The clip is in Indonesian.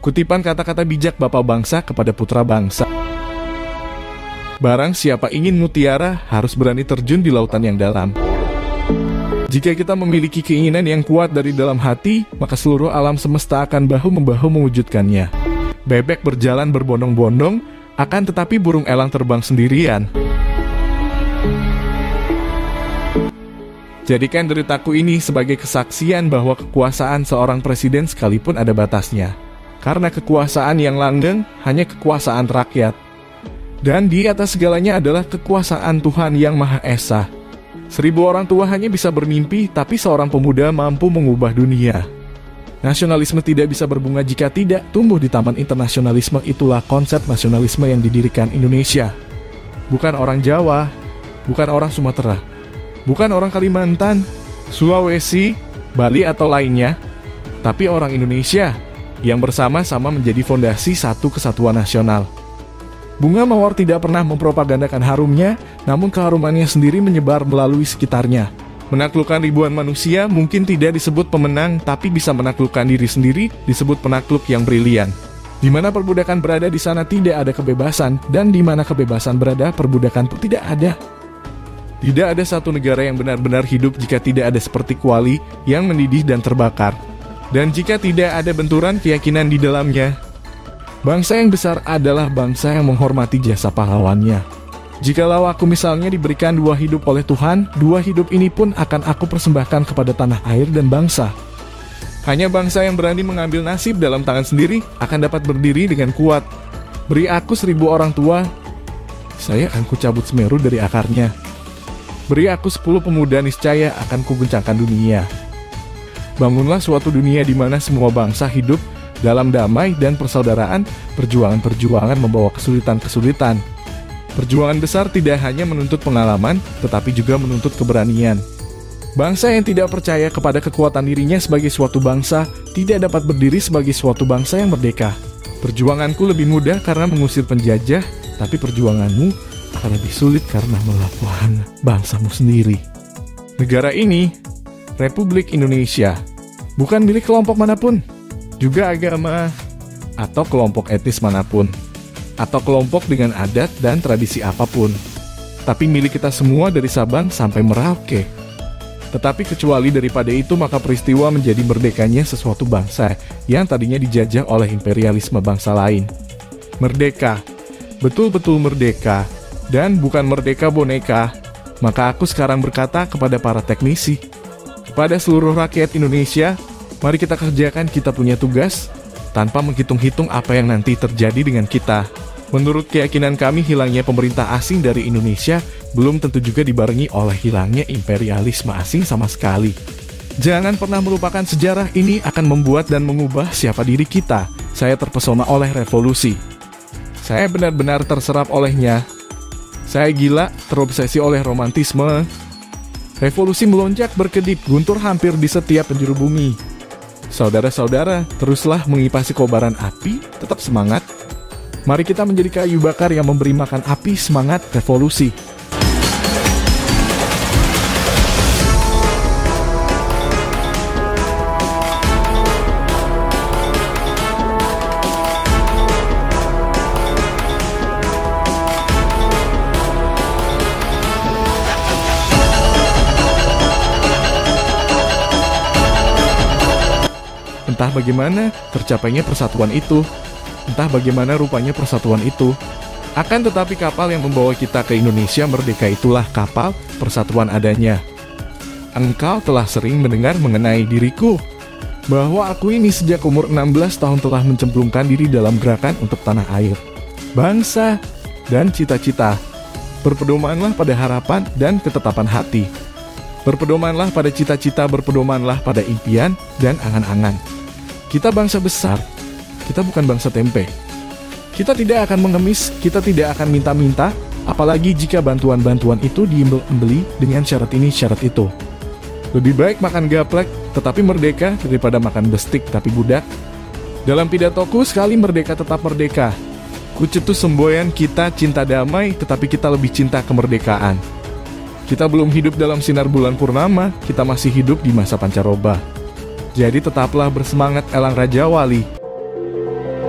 Kutipan kata-kata bijak Bapak Bangsa kepada putra bangsa. Barang siapa ingin mutiara harus berani terjun di lautan yang dalam. Jika kita memiliki keinginan yang kuat dari dalam hati, maka seluruh alam semesta akan bahu-membahu mewujudkannya. Bebek berjalan berbondong-bondong, akan tetapi burung elang terbang sendirian. Jadikan deritaku ini sebagai kesaksian bahwa kekuasaan seorang presiden sekalipun ada batasnya. Karena kekuasaan yang langgeng hanya kekuasaan rakyat. Dan di atas segalanya adalah kekuasaan Tuhan yang Maha Esa. 1000 orang tua hanya bisa bermimpi, tapi seorang pemuda mampu mengubah dunia. Nasionalisme tidak bisa berbunga jika tidak tumbuh di taman internasionalisme. Itulah konsep nasionalisme yang didirikan Indonesia. Bukan orang Jawa, bukan orang Sumatera, bukan orang Kalimantan, Sulawesi, Bali atau lainnya, tapi orang Indonesia yang bersama-sama menjadi fondasi satu kesatuan nasional. Bunga mawar tidak pernah mempropagandakan harumnya, namun keharumannya sendiri menyebar melalui sekitarnya. Menaklukkan ribuan manusia mungkin tidak disebut pemenang, tapi bisa menaklukkan diri sendiri disebut penakluk yang brilian. Di mana perbudakan berada, di sana tidak ada kebebasan, dan di mana kebebasan berada, perbudakan pun tidak ada. Tidak ada satu negara yang benar-benar hidup jika tidak ada seperti kuali yang mendidih dan terbakar. Dan jika tidak ada benturan keyakinan di dalamnya. Bangsa yang besar adalah bangsa yang menghormati jasa pahlawannya. Jikalau aku misalnya diberikan 2 hidup oleh Tuhan, 2 hidup ini pun akan aku persembahkan kepada tanah air dan bangsa. Hanya bangsa yang berani mengambil nasib dalam tangan sendiri akan dapat berdiri dengan kuat. Beri aku 1000 orang tua, saya akan kucabut Semeru dari akarnya. Beri aku 10 pemuda, niscaya akan kuguncangkan dunia. Bangunlah suatu dunia di mana semua bangsa hidup dalam damai dan persaudaraan. Perjuangan-perjuangan membawa kesulitan-kesulitan. Perjuangan besar tidak hanya menuntut pengalaman, tetapi juga menuntut keberanian. Bangsa yang tidak percaya kepada kekuatan dirinya sebagai suatu bangsa, tidak dapat berdiri sebagai suatu bangsa yang merdeka. Perjuanganku lebih mudah karena mengusir penjajah, tapi perjuanganmu akan lebih sulit karena melawan bangsamu sendiri. Negara ini, Republik Indonesia, bukan milik kelompok manapun, juga agama atau kelompok etnis manapun, atau kelompok dengan adat dan tradisi apapun, tapi milik kita semua dari Sabang sampai Merauke. Tetapi kecuali daripada itu, maka peristiwa menjadi merdekanya sesuatu bangsa yang tadinya dijajah oleh imperialisme bangsa lain. Merdeka, betul-betul merdeka, dan bukan merdeka boneka. Maka aku sekarang berkata kepada para teknisi, kepada seluruh rakyat Indonesia, mari kita kerjakan kita punya tugas, tanpa menghitung-hitung apa yang nanti terjadi dengan kita. Menurut keyakinan kami, hilangnya pemerintah asing dari Indonesia belum tentu juga dibarengi oleh hilangnya imperialisme asing sama sekali. Jangan pernah melupakan sejarah ini akan membuat dan mengubah siapa diri kita. Saya terpesona oleh revolusi. Saya benar-benar terserap olehnya. Saya gila, terobsesi oleh romantisme. Revolusi melonjak berkedip, guntur hampir di setiap penjuru bumi. Saudara-saudara, teruslah mengipasi kobaran api, tetap semangat. Mari kita menjadi kayu bakar yang memberi makan api semangat revolusi. Entah bagaimana tercapainya persatuan itu, entah bagaimana rupanya persatuan itu. Akan tetapi kapal yang membawa kita ke Indonesia merdeka itulah kapal persatuan adanya. Engkau telah sering mendengar mengenai diriku, bahwa aku ini sejak umur 16 tahun telah mencemplungkan diri dalam gerakan untuk tanah air, bangsa, dan cita-cita. Berpedomanlah pada harapan dan ketetapan hati. Berpedomanlah pada cita-cita, berpedomanlah pada impian dan angan-angan. Kita bangsa besar, kita bukan bangsa tempe. Kita tidak akan mengemis, kita tidak akan minta-minta, apalagi jika bantuan-bantuan itu diimbel-embeli dengan syarat ini syarat itu. Lebih baik makan gaplek tetapi merdeka daripada makan bestik tapi budak. Dalam pidatoku sekali merdeka tetap merdeka. Kucetus semboyan kita cinta damai, tetapi kita lebih cinta kemerdekaan. Kita belum hidup dalam sinar bulan purnama, kita masih hidup di masa pancaroba. Jadi tetaplah bersemangat elang Raja Wali.